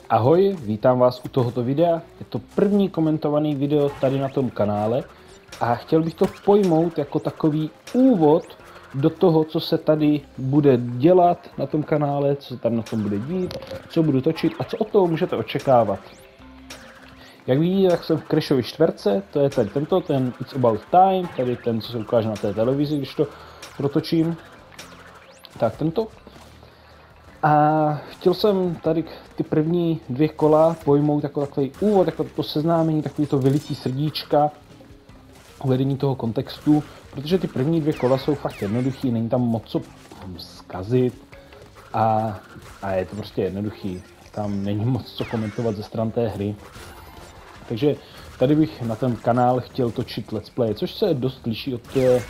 Ahoj, vítám vás u tohoto videa. Je to první komentovaný video tady na tom kanále a chtěl bych to pojmout jako takový úvod do toho, co se tady bude dělat na tom kanále, co se tam na tom bude dít, co budu točit a co od toho můžete očekávat. Jak vidíte, tak jsem v Crashově čtverce, to je tady tento, ten It's About Time, tady ten, co se ukáže na té televizi, když to protočím. Tak tento. A chtěl jsem tady ty první dvě kola pojmout jako takový úvod, jako to seznámení, takový to vylití srdíčka, uvedení toho kontextu, protože ty první dvě kola jsou fakt jednoduchý, není tam moc co zkazit a je to prostě jednoduchý, tam není moc co komentovat ze stran té hry. Takže tady bych na ten kanál chtěl točit let's play, což se dost liší od té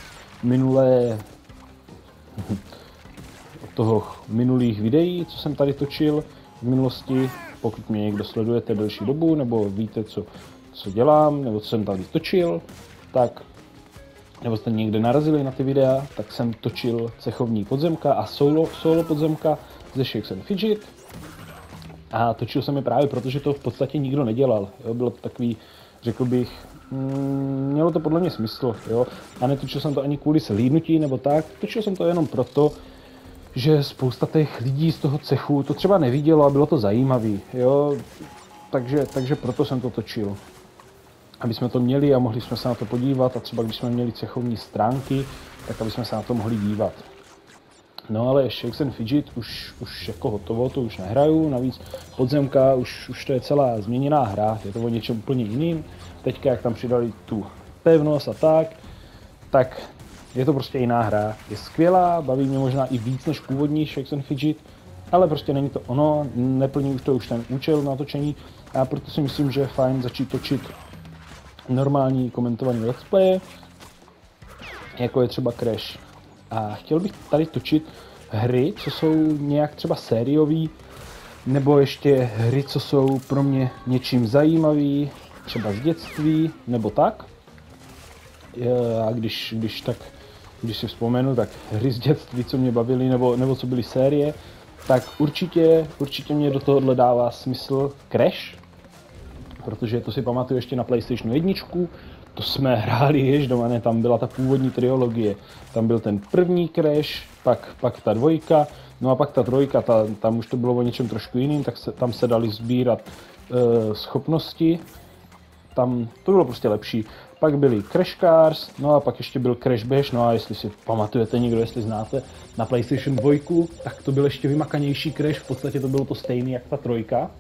minulých videí, co jsem tady točil v minulosti. Pokud mě někdo sledujete delší dobu, nebo víte, co dělám, nebo co jsem tady točil, tak, nebo jste někde narazili na ty videa, tak jsem točil cechovní podzemka a solo podzemka ze Shakes and Fidget. A točil jsem je právě proto, že to v podstatě nikdo nedělal. Jo? Bylo to takový, řekl bych, mělo to podle mě smysl. Jo? A netočil jsem to ani kvůli slídnutí nebo tak, točil jsem to jenom proto, že spousta těch lidí z toho cechu to třeba nevidělo a bylo to zajímavý, jo, takže proto jsem to točil. Aby jsme to měli a mohli jsme se na to podívat a třeba když jsme měli cechovní stránky, tak aby jsme se na to mohli dívat. No ale Shakes and Fidget už jako hotovo, to už nehraju, navíc podzemka už to je celá změněná hra, je to o něčem úplně jiným. Teďka jak tam přidali tu pevnost a tak je to prostě jiná hra, je skvělá, baví mě možná i víc než původní Shakes and Fidget, ale prostě není to ono, neplní už to ten účel natočení a proto si myslím, že je fajn začít točit normální komentovaný let's play, jako je třeba Crash. A chtěl bych tady točit hry, co jsou nějak třeba sériový, nebo ještě hry, co jsou pro mě něčím zajímavý, třeba z dětství, nebo tak. A když si vzpomenu, tak hry z dětství, co mě bavily, nebo co byly série, tak určitě mě do tohohle dává smysl Crash, protože to si pamatuju ještě na PlayStationu 1, to jsme hráli jež doma, ne, tam byla ta původní trilogie, tam byl ten první Crash, pak ta dvojka, no a pak ta trojka, tam už to bylo o něčem trošku jiným, tak tam se dali sbírat schopnosti, tam to bylo prostě lepší. Pak byly Crash Cars, no a pak ještě byl Crash Bash, no a jestli si pamatujete někdo, jestli znáte, na PlayStation 2, tak to byl ještě vymakanější Crash, v podstatě to bylo to stejný jak ta trojka,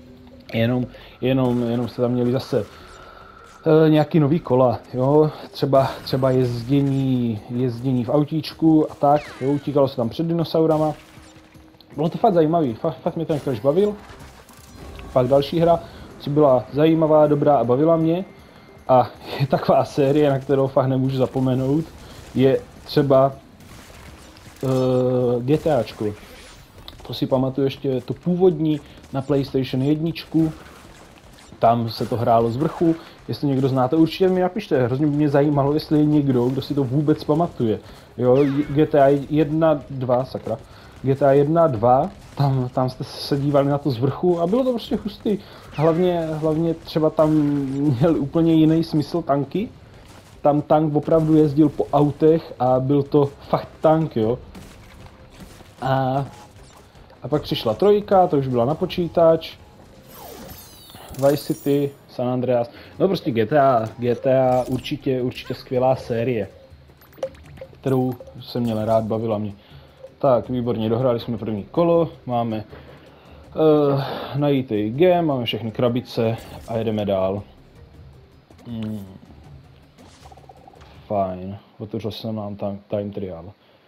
jenom se tam měli zase nějaký nový kola, jo, třeba jezdění v autíčku a tak, jo, utíkalo se tam před dinosaurama, bylo to fakt zajímavý, fakt mě ten Crash bavil. Pak další hra, co byla zajímavá, dobrá a bavila mě, a je taková série, na kterou fakt nemůžu zapomenout, je třeba GTAčko. To si pamatuju ještě to původní na PlayStation 1, tam se to hrálo z vrchu, jestli někdo znáte, určitě mi napište, hrozně mě zajímalo, jestli je někdo, kdo si to vůbec pamatuje. Jo, GTA 1, 2, sakra, GTA 1, 2, tam jste se dívali na to z vrchu a bylo to prostě hustý. Hlavně třeba tam měl úplně jiný smysl tanky. Tam tank opravdu jezdil po autech a byl to fakt tank, jo. A pak přišla trojka, to už byla na počítač. Vice City, San Andreas, no prostě GTA určitě skvělá série, kterou jsem měl rád, bavila mě. Tak, výborně, dohráli jsme první kolo, máme najítý game, máme všechny krabice a jedeme dál. Fajn, otevřel jsem nám time trial.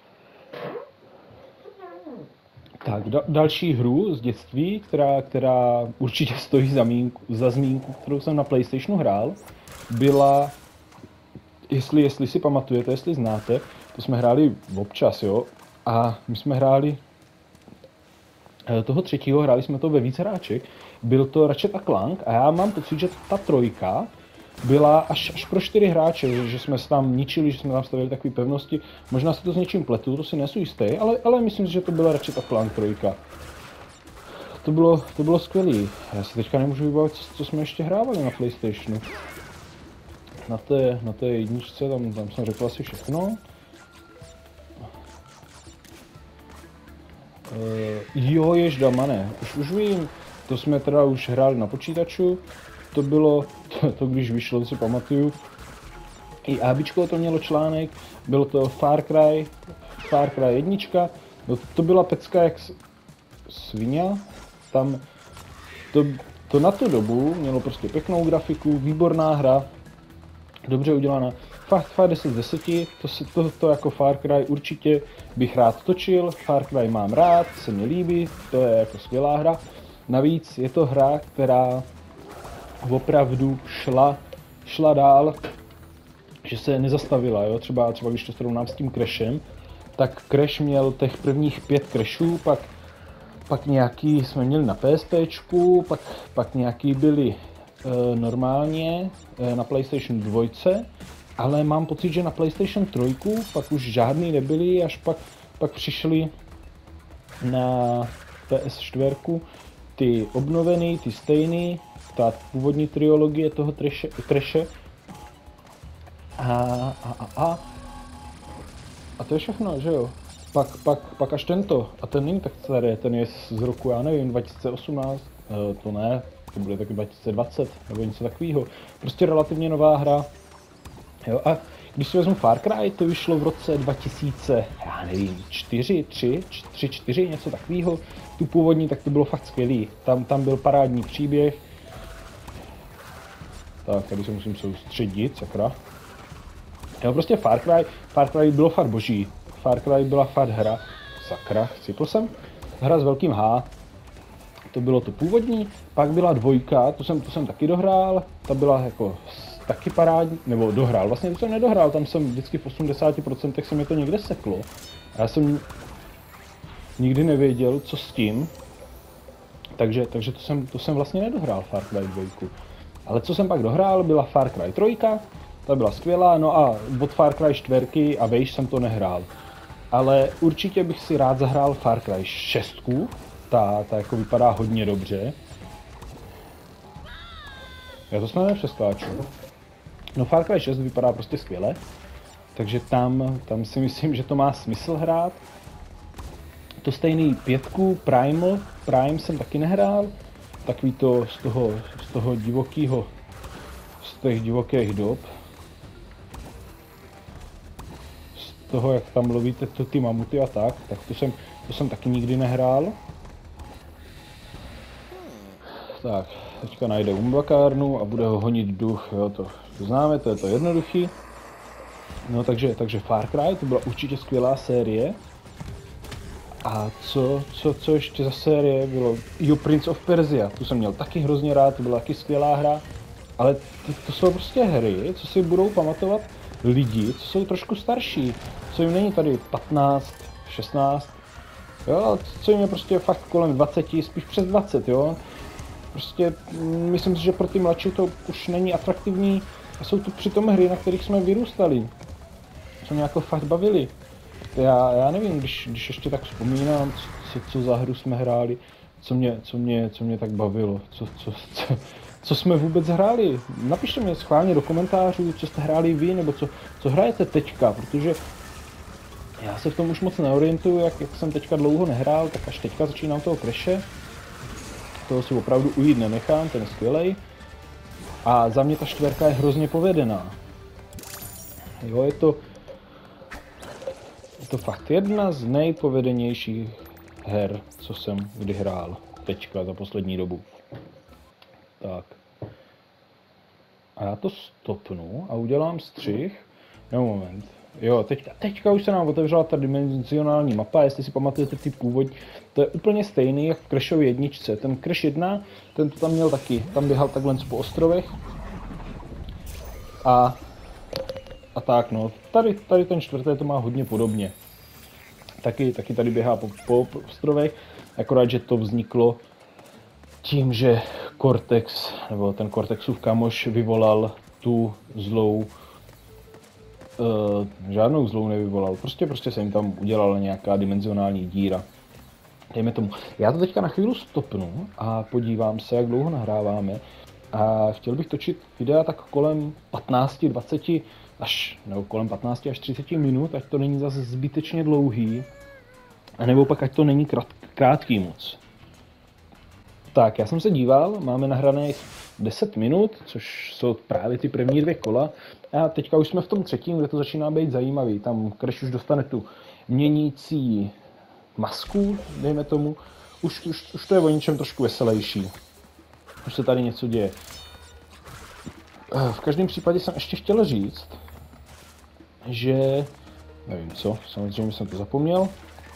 Tak, další hru z dětství, která určitě stojí za zmínku, kterou jsem na PlayStationu hrál, byla, jestli si pamatujete, jestli znáte, to jsme hráli občas, jo, a my jsme hráli toho třetího, hráli jsme to ve víc hráček, byl to Ratchet a Clank a já mám pocit, že ta trojka byla až pro 4 hráče, že jsme se tam ničili, že jsme tam stavili takové pevnosti. Možná se to s něčím pletu, to si nejsem jistý, ale myslím si, že to byla Ratchet a Clank 3. to bylo skvělý. Já si teďka nemůžu vybavit, co jsme ještě hrávali na PlayStationu. Na té jedničce, tam jsem řekl asi všechno. Jo, ježdamane, už vím, to jsme teda už hráli na počítaču, to bylo, to když vyšlo, si pamatuju, i ABčko to mělo článek, bylo to Far Cry 1, no to byla pecka jak svině, tam, to na tu dobu mělo prostě pěknou grafiku, výborná hra, dobře udělaná. Fakt 10 z 10, to jako Far Cry určitě bych rád točil, Far Cry mám rád, se mi líbí, to je jako skvělá hra. Navíc je to hra, která opravdu šla dál, že se nezastavila, jo? Třeba když to srovnám s tím Crashem, tak Crash měl těch prvních 5 Crashů, pak nějaký jsme měli na PSPčku, pak nějaký byli normálně na PlayStation 2, ale mám pocit, že na PlayStation 3 pak už žádný nebyli, až pak přišli na PS4 ty obnovený, ty stejný, ta původní trilogie toho Crashe. A to je všechno, že jo? Pak až tento, a ten není tak starý, ten je z roku, já nevím, 2018, to ne, to bude taky 2020, nebo něco takového. Prostě relativně nová hra. Jo, a když si vezmu Far Cry, to vyšlo v roce 2000, já nevím, 4, něco takového. Tu původní, tak to bylo fakt skvělý. Tam byl parádní příběh. Tak, tady se musím soustředit, sakra. Jo, prostě Far Cry bylo fakt boží. Far Cry byla fakt hra, sakra, chcipl jsem. Hra s velkým H. To bylo to původní, pak byla 2, tu jsem taky dohrál, ta byla jako taky parádní, nebo dohrál, vlastně to jsem nedohrál, tam jsem vždycky v 80% se mi to někde seklo. A já jsem nikdy nevěděl, co s tím, takže to jsem vlastně nedohrál Far Cry 2. Ale co jsem pak dohrál, byla Far Cry 3, ta byla skvělá, no a od Far Cry 4 a vejš jsem to nehrál. Ale určitě bych si rád zahrál Far Cry 6, ta jako vypadá hodně dobře. Já to snad nepřeskáču. No Far Cry 6 vypadá prostě skvěle, takže tam si myslím, že to má smysl hrát. To stejný 5, Prime jsem taky nehrál, takový to z toho divokého, z těch divokých dob. Z toho, jak tam lovíte ty mamuty a tak to jsem taky nikdy nehrál. Tak, teďka najde umbakárnu a bude ho honit duch, jo, to známe, to je to jednoduchý. No takže Far Cry, to byla určitě skvělá série. A co ještě za série bylo? Jo, Prince of Persia, tu jsem měl taky hrozně rád, to byla taky skvělá hra. Ale to jsou prostě hry, co si budou pamatovat lidi, co jsou trošku starší. Co jim není tady 15, 16, jo, co jim je prostě fakt kolem 20, spíš přes 20, jo. Prostě myslím si, že pro ty mladší to už není atraktivní a jsou to přitom hry, na kterých jsme vyrůstali. Co mě jako fakt bavili. Já nevím, když ještě tak vzpomínám, co za hru jsme hráli, co mě tak bavilo, co jsme vůbec hráli. Napište mi schválně do komentářů, co jste hráli vy, nebo co hrajete teďka, protože já se v tom už moc neorientuju, jak jsem teďka dlouho nehrál, tak až teďka začínám toho Crashe. Toho si opravdu ujít nenechám, ten je skvělej. A za mě ta 4 je hrozně povedená. Jo, je to fakt jedna z nejpovedenějších her, co jsem kdy hrál teďka za poslední dobu. Tak. A já to stopnu a udělám střih. No moment. Jo, teďka už se nám otevřela ta dimenzionální mapa, jestli si pamatujete ty původní. To je úplně stejný jak v Crashově jedničce. Ten Crash 1, ten to tam měl taky. Tam běhal takhle po ostrovech. A tak no, tady ten 4. to má hodně podobně. Taky tady běhá po ostrovech, akorát, že to vzniklo tím, že Cortex, nebo ten Cortexův kamoš vyvolal tu zlou, žádnou zlou nevyvolal, prostě se jim tam udělala nějaká dimenzionální díra. dejme tomu. Já to teďka na chvíli stopnu a podívám se, jak dlouho nahráváme. A chtěl bych točit videa tak kolem 15, 20 až, nebo kolem 15 až 30 minut, ať to není zase zbytečně dlouhý, a nebo pak ať to není krátký moc. Tak, já jsem se díval, máme nahraných 10 minut, což jsou právě ty první 2 kola. A teďka už jsme v tom třetím, kde to začíná být zajímavý. Tam Crash už dostane tu měnící masku, dejme tomu. Už to je o něčem trošku veselější. Už se tady něco děje. V každém případě jsem ještě chtěl říct, že... Nevím co, samozřejmě jsem to zapomněl.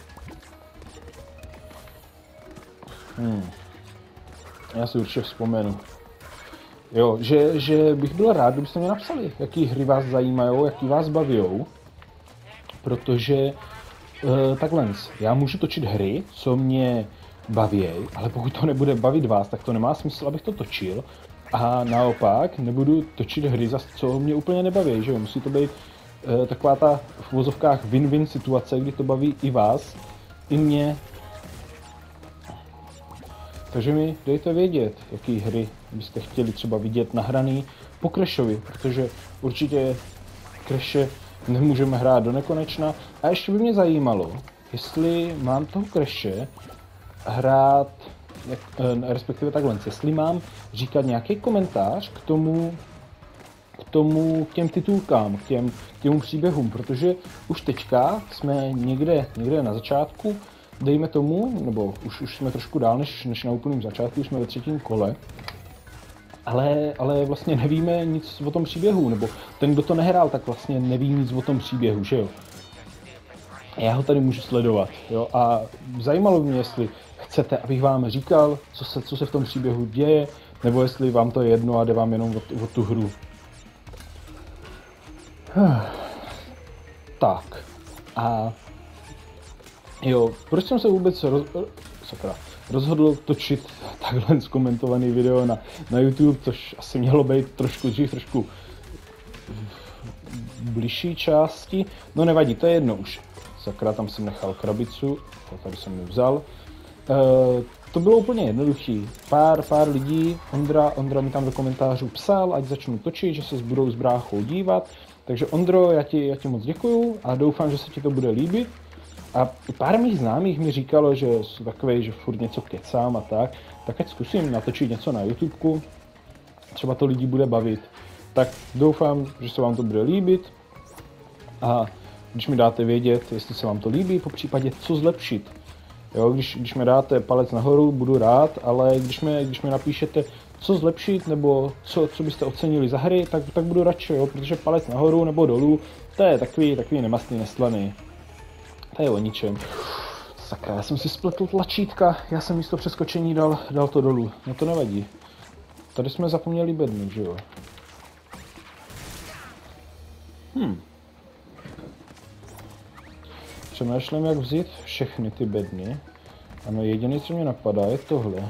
Já si určitě vzpomenu. Jo, že bych byl rád, kdybyste mě napsali, jaký hry vás zajímají, jaký vás baví. Protože takhle, já můžu točit hry, co mě baví, ale pokud to nebude bavit vás, tak to nemá smysl, abych to točil. A naopak nebudu točit hry, co mě úplně nebaví, že jo? Musí to být taková ta v uvozovkách win-win situace, kdy to baví i vás, i mě. Takže mi dejte vědět, jaký hry byste chtěli třeba vidět nahraný po Crashovi, protože určitě Crashe nemůžeme hrát do nekonečna. A ještě by mě zajímalo, jestli mám toho Crashe hrát, respektive takhle, jestli mám říkat nějaký komentář k těm titulkám, k těm příběhům, protože už teďka jsme někde na začátku, dejme tomu, nebo už jsme trošku dál než na úplném začátku, už jsme ve 3. kole, ale vlastně nevíme nic o tom příběhu, nebo ten, kdo to nehrál, tak vlastně neví nic o tom příběhu, že jo. Já ho tady můžu sledovat, jo, a zajímalo by mě, jestli chcete, abych vám říkal, co se v tom příběhu děje, nebo jestli vám to je jedno a jde vám jenom o tu hru. Tak, a jo, proč jsem se vůbec rozhodl točit takhle zkomentovaný video na YouTube, což asi mělo být trošku bližší části. No nevadí, to je jedno už. Sakra, tam jsem nechal krabicu, to tady jsem ji vzal. To bylo úplně jednoduchý. Pár lidí, Ondra mi tam do komentářů psal, ať začnu točit, že se budou s bráchou dívat. Takže Ondro, já ti moc děkuju a doufám, že se ti to bude líbit. A pár mých známých mi říkalo, že jsou takovej, že furt něco kecám a tak ať zkusím natočit něco na YouTubeku, třeba to lidi bude bavit. Tak doufám, že se vám to bude líbit a když mi dáte vědět, jestli se vám to líbí, po případě co zlepšit. Jo, když mi dáte palec nahoru, budu rád, ale když mi napíšete, co zlepšit nebo co byste ocenili za hry, tak budu radši, jo, protože palec nahoru nebo dolů, to je takový nemastný, neslaný. To je o ničem. Sakra, já jsem si spletl tlačítka, já jsem místo přeskočení dal to dolů. No to nevadí. Tady jsme zapomněli bedny, že jo? Přemýšlím, jak vzít všechny ty bedny. Ano, jediné, co mě napadá, je tohle.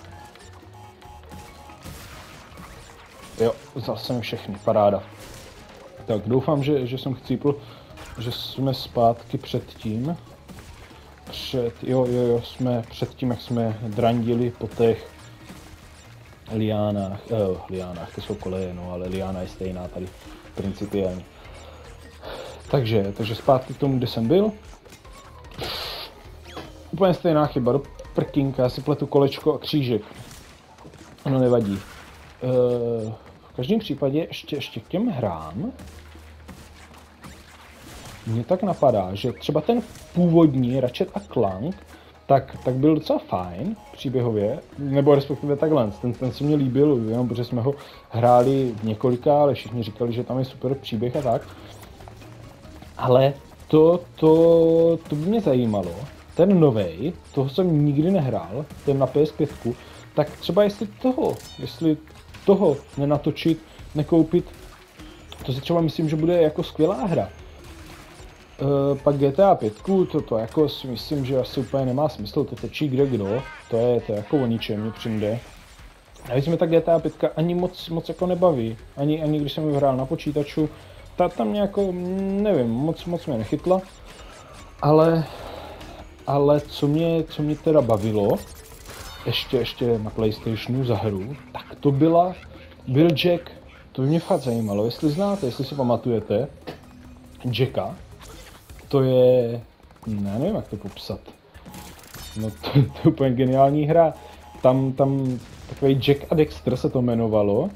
Jo, vzal jsem všechny, paráda. Tak, doufám, že jsem chcípl, že jsme zpátky předtím. Jo, jsme před tím, jak jsme drandili po těch liánách, to jsou koleje, no, ale liána je stejná tady principiálně. Takže zpátky k tomu, kde jsem byl. Úplně stejná chyba, do prkínka, já si pletu kolečko a křížek. No nevadí. V každém případě ještě k těm hrám. Mně tak napadá, že třeba ten původní Ratchet & Clank, tak byl docela fajn příběhově, nebo respektive takhle, ten se mně líbil, jenom protože jsme ho hráli několika, ale všichni říkali, že tam je super příběh a tak. Ale to by mě zajímalo, ten novej, toho jsem nikdy nehrál, ten na PS5, tak třeba jestli toho nenatočit, nekoupit, to si třeba myslím, že bude jako skvělá hra. Pak GTA 5, to jako si myslím, že asi úplně nemá smysl, to točí kdo, to je jako o ničem, mě přijde. Navíc mě ta GTA 5 ani moc jako nebaví, ani když jsem ji hrál na počítaču, ta mě jako, nevím, moc mě nechytla, ale ale co mě teda bavilo, ještě na PlayStationu za hru, tak to byl Jack. To by mě fakt zajímalo, jestli znáte, jestli si pamatujete Jacka. To je, nevím jak to popsat. No to je úplně geniální hra. Tam takový Jack a Dexter se to jmenovalo.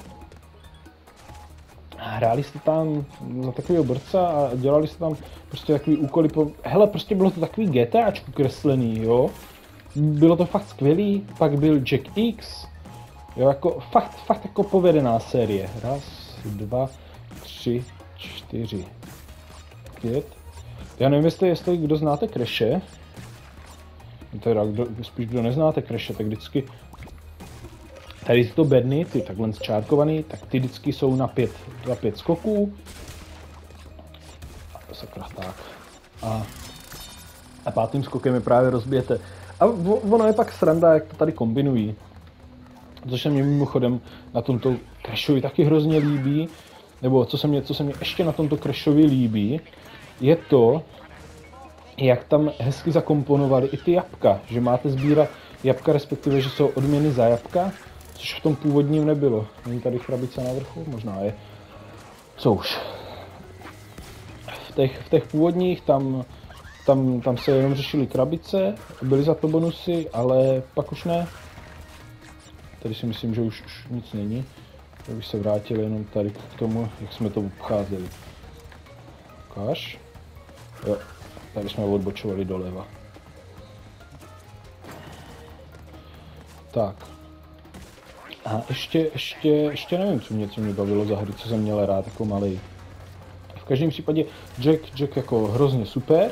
Hráli jste tam za takového borca a dělali jste tam prostě takový úkoly hele, prostě bylo to takový GTAčku kreslený, jo. Bylo to fakt skvělý, pak byl Jack X, jo, jako fakt jako povedená série. 1, 2, 3, 4, 5. Já nevím, jestli kdo znáte Crashe. Teda, spíš kdo neznáte Crashe, tak vždycky tady tyto bedny, ty takhle zčárkovaný, tak ty vždycky jsou na 5 skoků. Sakra, tak. A 5. skokem je právě rozbijete. A ono je pak sranda, jak to tady kombinují. Což se mě mimochodem na tomto Crashovi taky hrozně líbí, nebo co se mě ještě na tomto Crashovi líbí, je to, jak tam hezky zakomponovali i ty jabka, že máte sbírat jabka, respektive, že jsou odměny za jabka, což v tom původním nebylo. Není tady krabice na vrchu? Možná je. Co už. V těch původních tam se jenom řešily krabice, byly za to bonusy, ale pak už ne. Tady si myslím, že už nic není. Já bych se vrátil jenom tady k tomu, jak jsme to obcházeli. Ukáž. Jo, tady jsme odbočovali doleva. Tak. A ještě nevím, co mě bavilo za hry, co jsem měl rád jako malý. V každém případě Jack jako hrozně super.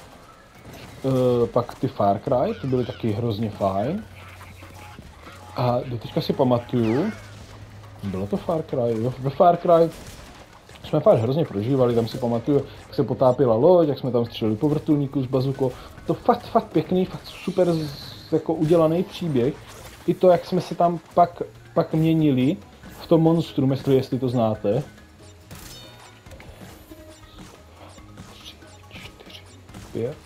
Pak ty Far Cry, ty byly taky hrozně fajn. A do teďka si pamatuju, bylo to Far Cry, jo, ve Far Cry jsme fakt hrozně prožívali, tam si pamatuju, jak se potápila loď, jak jsme tam střelili po vrtulníku z bazuko. To fakt pěkný, fakt super jako udělaný příběh. I to, jak jsme se tam pak měnili v tom monstru, jestli to znáte. 3, 4, 5.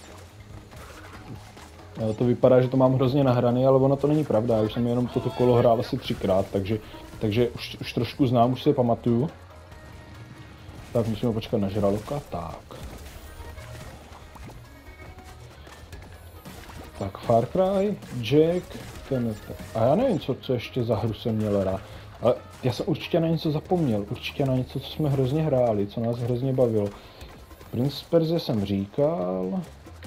To vypadá, že to mám hrozně nahraný, ale ono to není pravda. Já už jsem jenom toto kolo hrál asi 3krát, takže už trošku znám, už si je pamatuju. Tak musíme počkat na žraloka, tak. Tak Far Cry, Jack, a já nevím, co ještě za hru jsem měl rád. Ale já jsem určitě na něco zapomněl, určitě na něco, co jsme hrozně hráli, co nás hrozně bavilo. Prince Persie jsem říkal.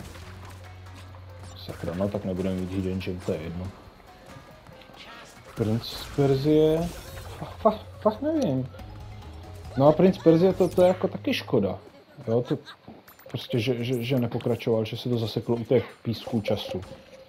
Sakra, no tak nebudeme mít Hidden Gem, to je jedno. Prince Persie, fakt nevím. No a Prince Persie to je jako taky škoda. Jo, to prostě, že nepokračoval, že se to zaseklo u těch písků času.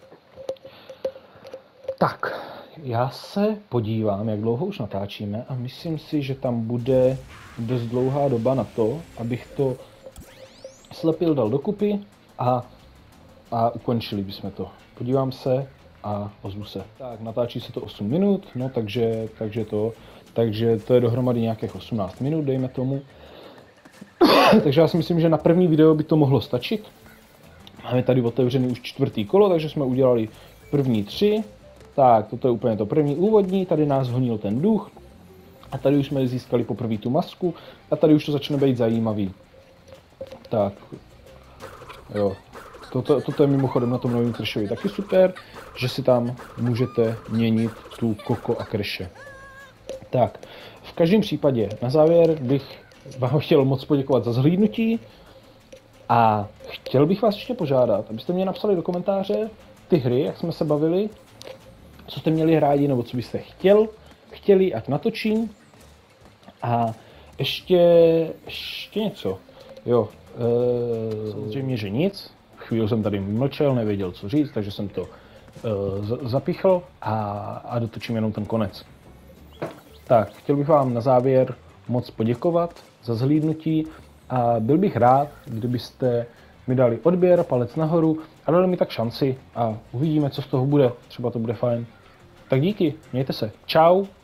Tak, já se podívám, jak dlouho už natáčíme a myslím si, že tam bude dost dlouhá doba na to, abych to slepil, dal dokupy a ukončili bychom to. Podívám se a ozvu se. Tak, natáčí se to 8 minut, no takže to je dohromady nějakých 18 minut, dejme tomu. Takže já si myslím, že na první video by to mohlo stačit. Máme tady otevřený už 4. kolo, takže jsme udělali první 3. Tak, toto je úplně to první úvodní, tady nás honil ten duch. A tady už jsme získali poprvé tu masku a tady už to začne být zajímavý. Tak, jo. Toto je mimochodem na tom novém Crashovi taky super, že si tam můžete měnit tu Coco a Crashe. Tak, v každém případě na závěr bych vám chtěl moc poděkovat za zhlídnutí a chtěl bych vás ještě požádat, abyste mě napsali do komentáře ty hry, jak jsme se bavili, co jste měli rádi nebo co byste chtěli, ať natočím. A ještě něco, jo, samozřejmě, že nic. Chvíli jsem tady mlčel, nevěděl, co říct, takže jsem to zapíchl a dotočím jenom ten konec. Tak, chtěl bych vám na závěr moc poděkovat za zhlídnutí a byl bych rád, kdybyste mi dali odběr, palec nahoru a dali mi tak šanci a uvidíme, co z toho bude. Třeba to bude fajn. Tak díky, mějte se. Čau.